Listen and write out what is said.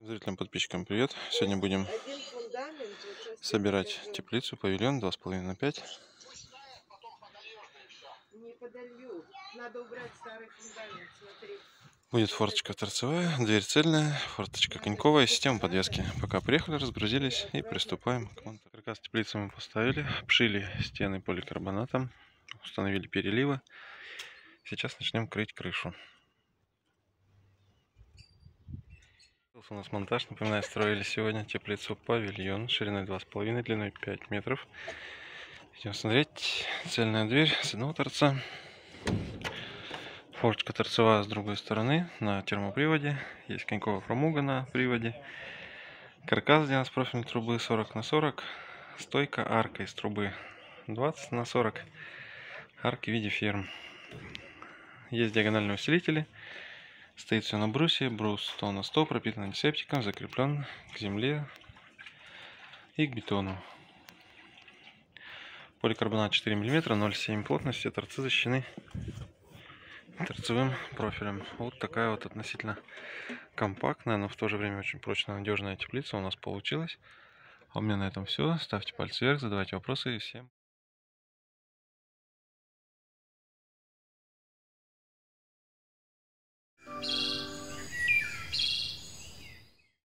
Зрителям, подписчикам привет! Сегодня будем собирать теплицу, павильон 2,5 на 5. Будет форточка торцевая, дверь цельная, форточка коньковая, система подвески. Пока приехали, разгрузились и приступаем к монтажу. Каркас теплицы мы поставили, обшили стены поликарбонатом, установили переливы. Сейчас начнем крыть крышу. У нас монтаж, напоминаю, строили сегодня теплицу павильон шириной 2,5, длиной 5 метров. Идем смотреть. Цельная дверь с одного торца. Форточка торцевая с другой стороны на термоприводе. Есть коньковая фрамуга на приводе. Каркас сделан с профильной трубы 40 на 40. Стойка арка из трубы 20 на 40. Арки в виде ферм. Есть диагональные усилители. Стоит все на брусе. Брус 100 на 100, пропитан антисептиком, закреплен к земле и к бетону. Поликарбонат 4 мм, 0,7 плотности. Торцы защищены торцевым профилем. Вот такая вот относительно компактная, но в то же время очень прочная, надежная теплица у нас получилась. А у меня на этом все. Ставьте пальцы вверх, задавайте вопросы и всем